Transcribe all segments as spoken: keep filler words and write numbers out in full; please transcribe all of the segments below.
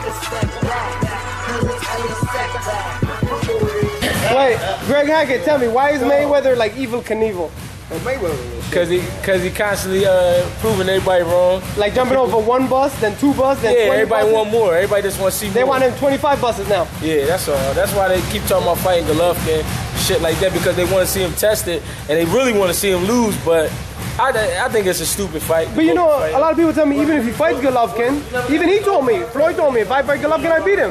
Wait, Greg Hackett, tell me, why is Mayweather like Evil Knievel? Cause he, cause he constantly uh, proving everybody wrong. Like jumping over one bus, then two buses, then yeah, twenty everybody buses? want more. Everybody just want to see They more. want him twenty-five buses now. Yeah, that's all. That's why they keep talking about fighting Golovkin, shit like that, because they want to see him tested and they really want to see him lose. But I, I think it's a stupid fight. But you know, fight. a lot of people tell me even if he fights Golovkin, even he told me, Floyd told me, if I fight Golovkin, I beat him.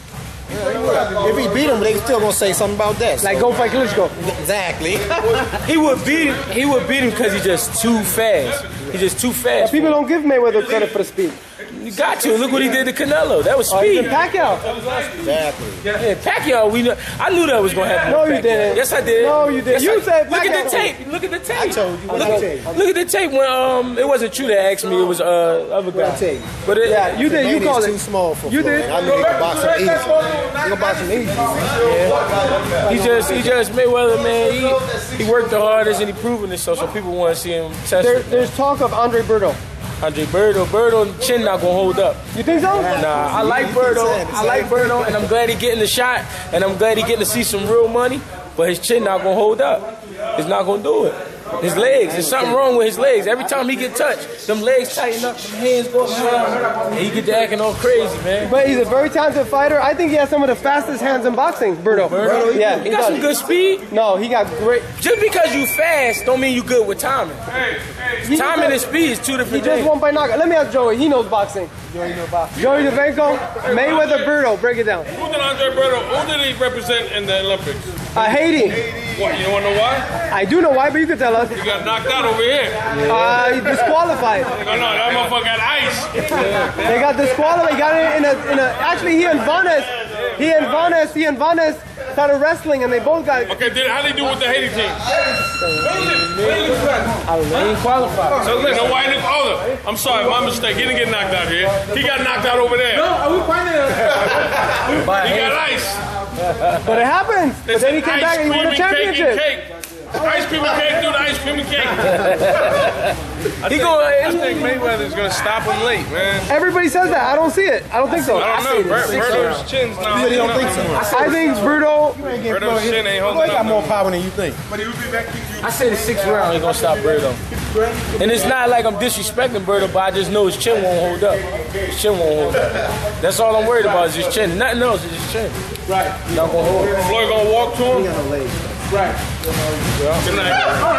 If he beat him, they still gonna say something about that. So. Like go fight Klitschko. Exactly. he would beat him. He would beat him because he's just too fast. He's just too fast. But people don't give Mayweather credit for the speed. You got to look what he did to Canelo. That was speed. Oh, Pacquiao. Exactly. Yeah, Pacquiao. We know. I knew that was gonna happen. No, you didn't. Yes, I did. No, you didn't. Yes, you I, said look Pacquiao. at the tape. Look at the tape. I told you. Look, look, look at the tape when um it wasn't you that asked me. It was uh other guy. But it, yeah, you did. You called it too small for you Floyd. did. I knew he could box him easy. He could box him easy. Yeah. He just he just Mayweather, man. He he worked the hardest and he proven it. So so people want to see him test there, it. There's talk of Andre Berto. Andre Berto, Berto chin not gonna hold up. You think so? Nah, I like Berto. I like Berto, and I'm glad he getting the shot, and I'm glad he getting to see some real money. But his chin not gonna hold up. He's not gonna do it. His legs, there's something wrong with his legs. Every time he get touched, them legs tighten up, them hands go up, and he get to acting all crazy, man. But he's a very talented fighter. I think he has some of the fastest hands in boxing, Berto. Berto? Yeah, he, he got does. some good speed. No, he got great. Just because you fast, don't mean you good with timing. He Timing just, and speed is two different He just things. won by knockout. Let me ask Joey. He knows boxing. Joey knows boxing. Joey Devenko, Mayweather, Berto. Break it down. Who did Andre Berto? Who did he represent in the Olympics? Uh, Haiti. What? You want to know why? I do know why, but you can tell us. He got knocked out over here. Uh, he disqualified. No, no, that motherfucker got ice. They got disqualified. He got it in a, in a. Actually, he and Vanes, he and Vanes, he and Vanes started wrestling, and they both got. Okay, then how did he do with the Haiti team? I ain't qualified. So listen, why didn't oh, I'm sorry, my mistake. He didn't get knocked out here. He got knocked out over there. No, are we finding it? He got ice. But it happens. But then he came back and he won a championship. Ice cream and cake, do the ice cream and cake. He going. I think Mayweather's gonna stop him late, man. Everybody says that. I don't see it. I don't think so. I don't know. Ber Berto's chin's not. You really don't think so? I think Berto. Berto's chin ain't holding Floyd up. got more power than you think. I say the sixth round, he gonna stop Berto. And it's not like I'm disrespecting Berto, but I just know his chin won't hold up. His chin won't hold up. That's all I'm worried about is his chin. Nothing else is his chin. Right. Not gonna hold. Floyd gonna walk to him. Right. Good night.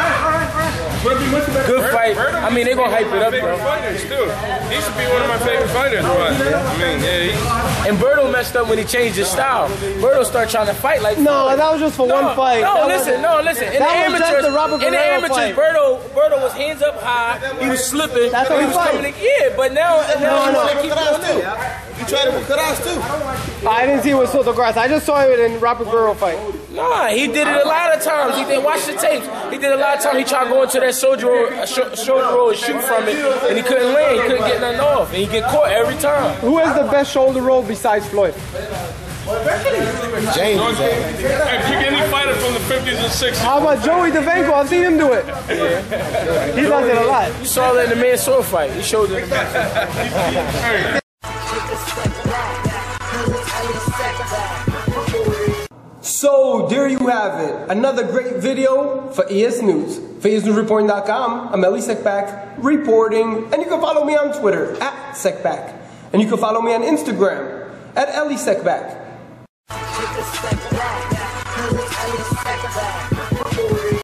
Good fight. I mean, they gonna hype it up, bro. Still, he should be one of my favorite fighters. Right? I mean, yeah. And Berto messed up when he changed his style. Berto started trying to fight like No, that was just for no, one fight. No, that listen, was, no, listen. In the that was just amateurs, the Robert in the Guerrero amateurs, fight. Berto, Berto was hands up high. He was slipping. That's how he he was fight. coming in. Yeah, but now, now No, he no. want to keep doing it. You tried it with Kudos too. I didn't see it with Soto Grass. I just saw it in Robert Guerrero fight. Nah, he did it a lot of times. He did. Watch the tapes. He did a lot of times. He tried to go into that shoulder roll, uh, sh shoulder roll and shoot from it, and he couldn't land. He couldn't get nothing off, and he get caught every time. Who has the best shoulder roll besides Floyd? James. Hey, pick any fighter from the fifties and sixties. How about Joey Devenko? I've seen him do it. Yeah. He does it a lot. You saw that in the Mansour fight. He showed it in the match. So there you have it. Another great video for E S News. For E S News Reporting dot com, I'm Ellie Sekback reporting. And you can follow me on Twitter at Sekback. And you can follow me on Instagram at Ellie Sekback.